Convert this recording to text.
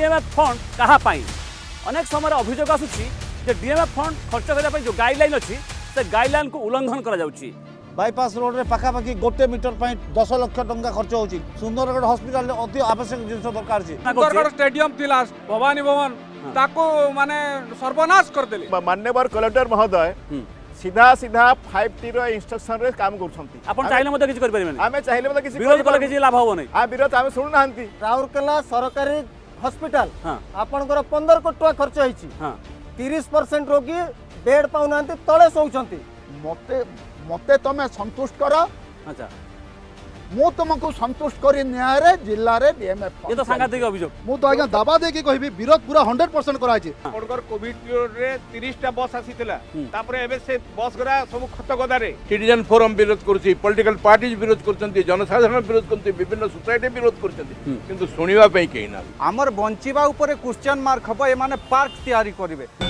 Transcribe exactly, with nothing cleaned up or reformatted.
DMF fund कहा पाई अनेक समय अभियोग आसुची जे डीएमएफ फंड खर्च करने जो गाइडलाइन अच्छी से गाइडलाइन को उल्लंघन करा जाउची। बाईपास रोड रे पाखापाखि गोटे मीटर पर दस लाख टंका खर्च होची। सुंदरगढ़ हॉस्पिटल अति आवश्यक जिन दरकार छी। सुंदरगढ़ स्टेडियम थिला भवानी भवन ताको माने सर्वनाश कर देले। माननीय कलेक्टर महोदय सीधा सीधा फाइव टी रो इंस्ट्रक्शन रे काम करछंती। आपण चाहिले मते किछ कर परिबेनी। आमे चाहिले मते किछ विरोध कले किछ लाभ हो नै। आ विरोध आमे सुनु नांती। राउरकेला सरकारी हॉस्पिटल हां आपनकर पंद्रह कोटी टका खर्च होईची। हां तीस परसेंट रोगी बेड पाउनांती तळे सोउछंती। मते मते तमे संतुष्ट कर। अच्छा मु तुमको संतुष्ट करी न्याय रे जिल्ला रे डीएमएफ ये तो सांघातिक अभियोग। मु तो आज्ञा दावा दे के कहबी विरोध पूरा सौ परसेंट कराइछि। कोडगर कोविड पीरियड रे तीस टा बस आसीतिला तापरे एबे से बस गरा सब खत गदा रे सिटीजन फोरम विरोध करछि, पॉलिटिकल पार्टीज विरोध करछन्ती, जनसाधारण विरोध करछन्ती, विभिन्न सोसाइटी विरोध करछन्ती किंतु सुनिबा पई केही ना। हमर बंचिबा ऊपर क्वेश्चन मार्क हबो ए माने पार्क तयारी करिवे।